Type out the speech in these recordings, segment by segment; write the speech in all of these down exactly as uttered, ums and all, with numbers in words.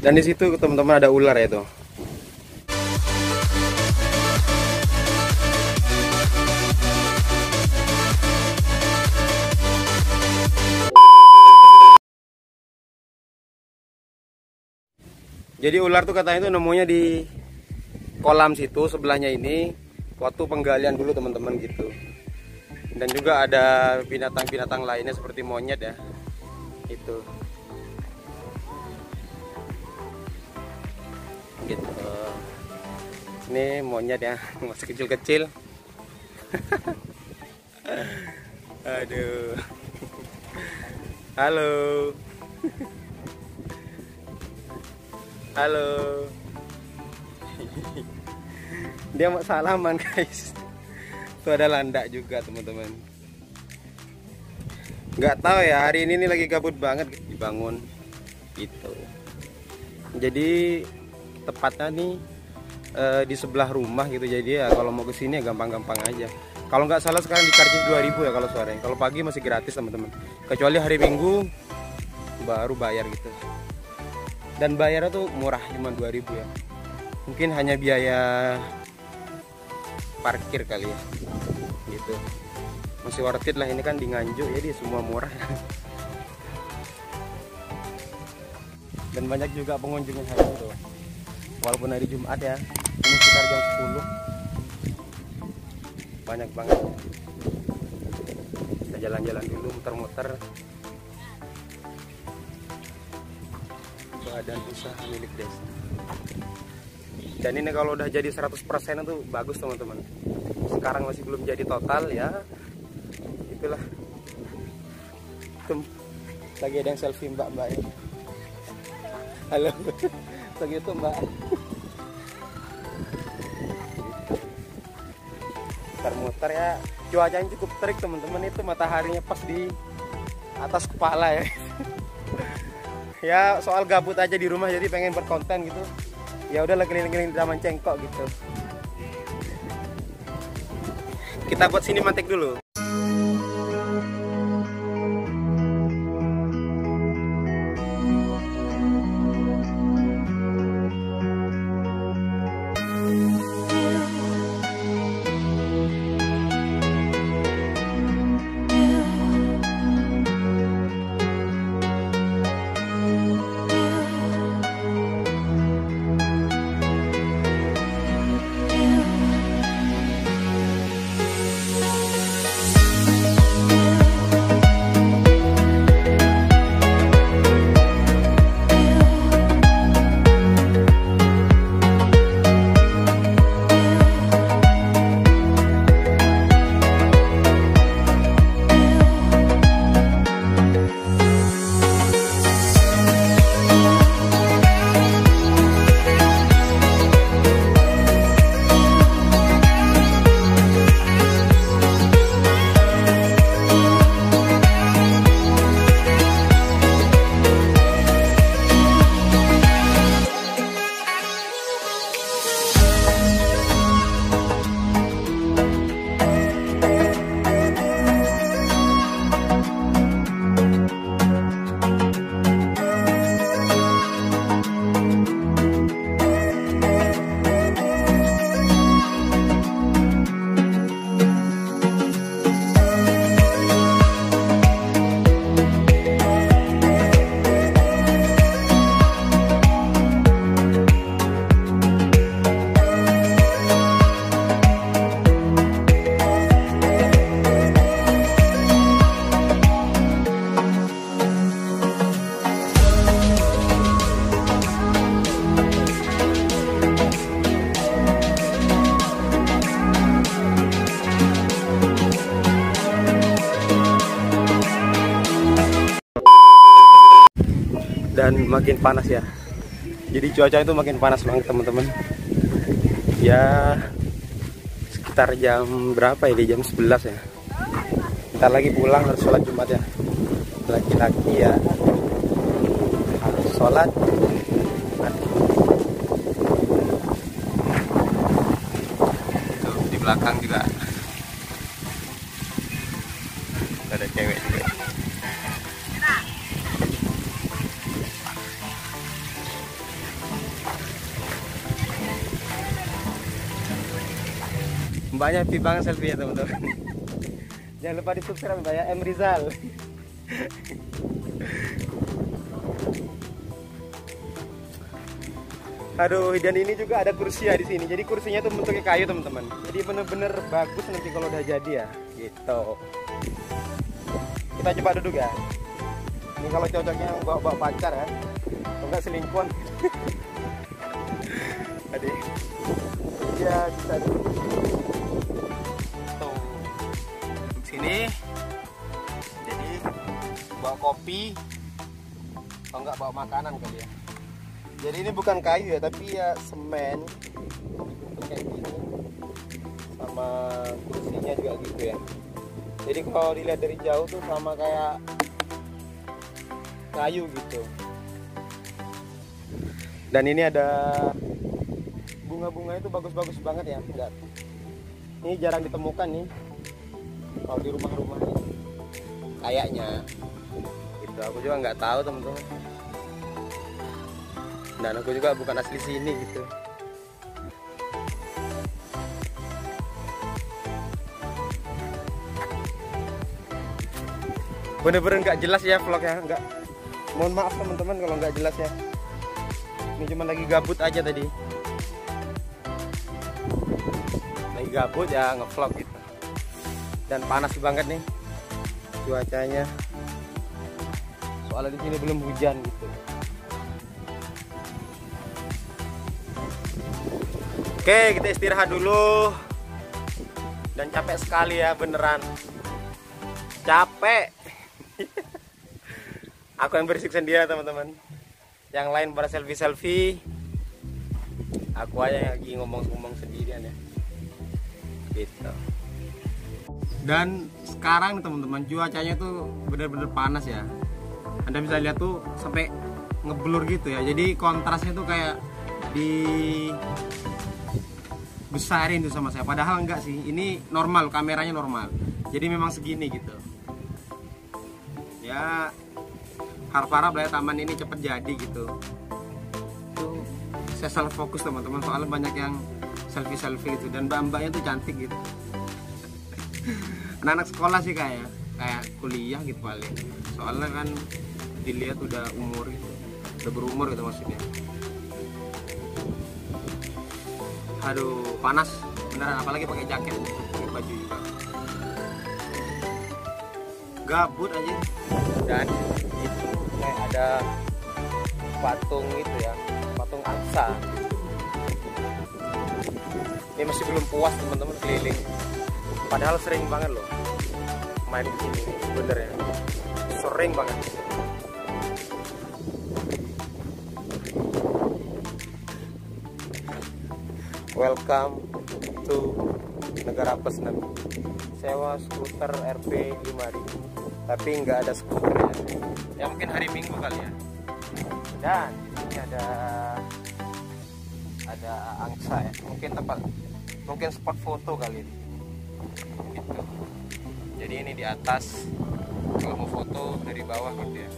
Dan di situ teman-teman ada ular ya tuh. Jadi ular tuh katanya tuh nemunya di kolam situ sebelahnya ini waktu penggalian dulu teman-teman gitu. Dan juga ada binatang-binatang lainnya seperti monyet ya. Itu. Gitu. Ini monyet ya, masih kecil-kecil. Aduh. Halo. Halo. Dia mau salaman guys. Tuh ada landak juga teman-teman. Nggak tahu ya, hari ini nih lagi gabut banget dibangun gitu. Jadi tepatnya nih eh, di sebelah rumah gitu. Jadi ya kalau mau kesini ya gampang-gampang aja. Kalau nggak salah sekarang di karcis dua ribu ya kalau sore. Kalau pagi masih gratis teman-teman. Kecuali hari Minggu baru bayar gitu. Dan bayarnya tuh murah, cuma dua ribu ya. Mungkin hanya biaya parkir kali ya. Gitu. Masih worth it lah, ini kan di Nganjuk ya, dia semua murah. Dan banyak juga pengunjung yang hari itu. Walaupun hari Jumat ya. Ini sekitar jam sepuluh. Banyak banget. Kita jalan-jalan dulu, muter-muter. Badan usaha milik desa. Dan ini kalau udah jadi seratus persen itu bagus teman-teman. Sekarang masih belum jadi total ya. Itulah. Tuh, lagi ada yang selfie mbak-mbak ini. Halo. Begitu mbak. Muter-muter ya. Cuacanya cukup terik teman-teman, itu mataharinya pas di atas kepala ya. Ya soal gabut aja di rumah jadi pengen berkonten gitu. Ya udahlah keliling-keliling di Taman Cengkok gitu. Kita buat sinematik dulu. Dan makin panas ya. Jadi cuaca itu makin panas banget teman-teman. Ya sekitar jam berapa ya? Di jam sebelas ya. Ntar lagi pulang harus sholat Jumat ya. Laki-laki ya harus sholat. Tuh, di belakang juga ada cewek juga. Mbaknya happy banget selfie ya teman-teman. Jangan lupa di subscribe Mbak ya, M Rizal. Aduh, dan ini juga ada kursi ya di sini. Jadi kursinya tuh bentuknya kayu teman-teman. Jadi bener-bener bagus nanti kalau udah jadi ya. Gitu. Kita coba duduk ya. Ini kalau cocoknya bawa-bawa pacar ya. Atau enggak selingkuhan. Aduh. Ya bisa duduk. Tuh. Di sini. Jadi bawa kopi. Atau enggak bawa makanan kali ya. Jadi ini bukan kayu ya, tapi ya semen kayak gini, sama kursinya juga gitu ya. Jadi kalau dilihat dari jauh tuh sama kayak kayu gitu. Dan ini ada bunga-bunga itu bagus-bagus banget ya, enggak? Ini jarang ditemukan nih kalau di rumah-rumah ini. Kayaknya, gitu. Aku juga nggak tahu teman-teman. Dan aku juga bukan asli sini gitu. Bener-bener nggak jelas ya vlognya, nggak. Mohon maaf teman-teman kalau nggak jelas ya. Ini cuma lagi gabut aja tadi. Lagi gabut ya ngevlog gitu. Dan panas banget nih cuacanya. Soalnya di sini belum hujan gitu. Oke, kita istirahat dulu. Dan capek sekali ya, beneran. Capek. Aku yang berisik sendiri teman-teman. Yang lain pada selfie-selfie. Aku aja yang lagi ngomong-ngomong sendirian ya. Gitu. Dan sekarang teman-teman, cuacanya tuh bener-bener panas ya. Anda bisa lihat tuh sampai ngeblur gitu ya. Jadi kontrasnya tuh kayak di besarin tuh sama saya, padahal enggak sih, ini normal, kameranya normal, jadi memang segini gitu ya. Harap-harap lah ya taman ini cepet jadi gitu. Tuh saya salah fokus teman-teman, soalnya banyak yang selfie-selfie gitu, dan mbak-mbaknya tuh cantik gitu. Anak-anak sekolah sih kayak kayak kuliah gitu paling, soalnya kan dilihat udah umur gitu, udah berumur gitu maksudnya. Aduh, panas beneran, apalagi pakai jaket, pakai baju juga. Gabut aja. Dan itu kayak ada patung itu ya, patung angsa. Ini masih belum puas teman-teman keliling. Padahal sering banget loh main di sini, bener ya. Sering banget. Welcome to Negara Pesnem. Sewa skuter R P lima ribu, tapi nggak ada skuternya. Ya mungkin hari Minggu kali ya. Dan ini ada ada angsa ya. Mungkin tempat, mungkin spot foto kali ini. Gitu. Jadi ini di atas, kalau mau foto dari bawah gitu ya.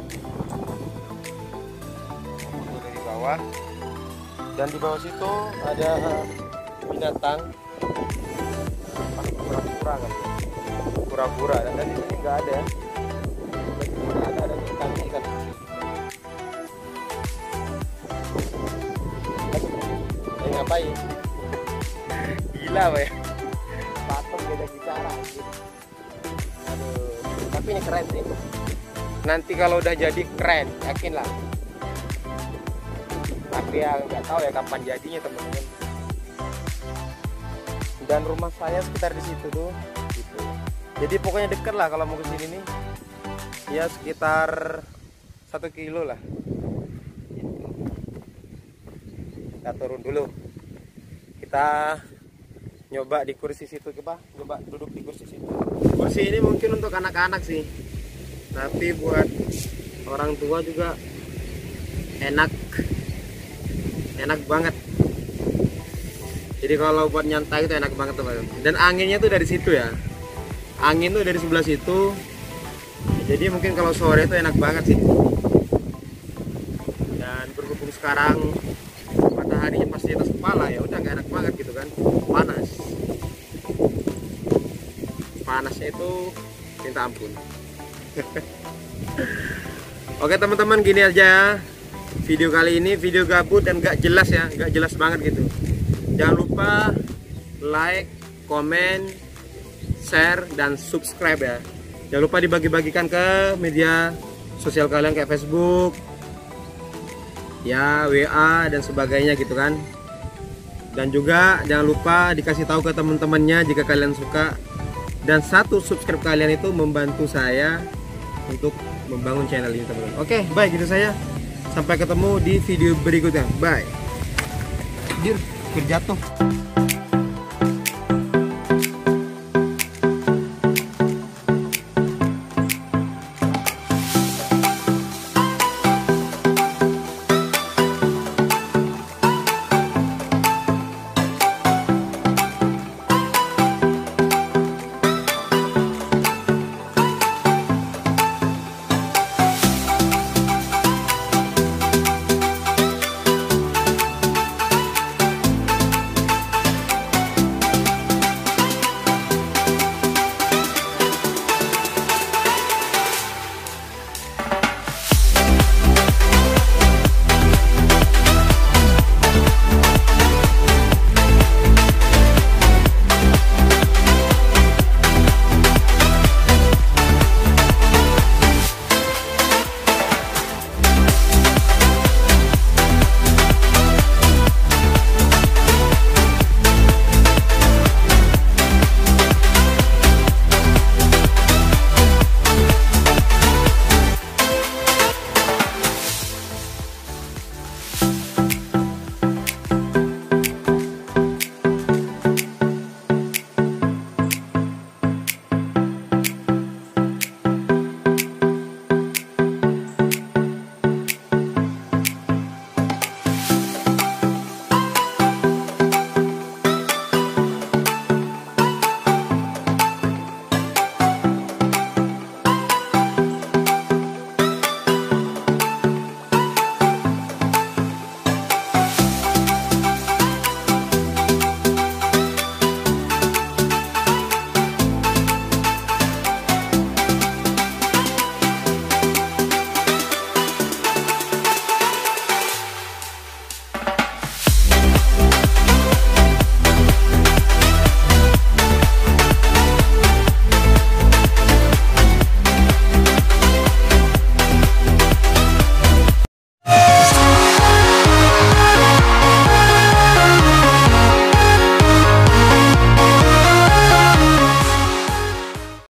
Foto dari bawah. Dan di bawah situ ada binatang kura-kura kan, kura-kura. Dan di sini nggak ada, nggak ada, ada ikan ikan. Eh ngapain? Gila apa ya? Patung beda bicara. Aduh, tapi ini keren sih. Nanti kalau udah jadi keren, yakin lah. Tapi ya nggak tahu ya kapan jadinya teman-teman. Dan rumah saya sekitar di situ tuh, gitu. Jadi pokoknya deket lah kalau mau ke sini nih. Ya sekitar satu kilo lah. Gitu. Kita turun dulu. Kita nyoba di kursi situ, coba, coba duduk di kursi situ. Kursi ini mungkin untuk anak-anak sih, tapi buat orang tua juga enak. Enak banget. Jadi kalau buat nyantai itu enak banget teman-teman. Dan anginnya tuh dari situ ya. Angin tuh dari sebelah situ. Jadi mungkin kalau sore itu enak banget sih. Dan berhubung sekarang mataharinya pasti atas kepala, ya udah nggak enak banget gitu kan. Panas. panasnya itu minta ampun. Oke teman-teman, gini aja video kali ini, video gabut dan gak jelas ya, gak jelas banget gitu. Jangan lupa like, komen, share, dan subscribe ya. Jangan lupa dibagi-bagikan ke media sosial kalian kayak Facebook, ya W A dan sebagainya gitu kan. Dan juga jangan lupa dikasih tahu ke teman-temannya jika kalian suka. Dan satu subscribe kalian itu membantu saya untuk membangun channel ini teman-teman. Oke, baik gitu saya. Sampai ketemu di video berikutnya. Bye. Dir, terjatuh.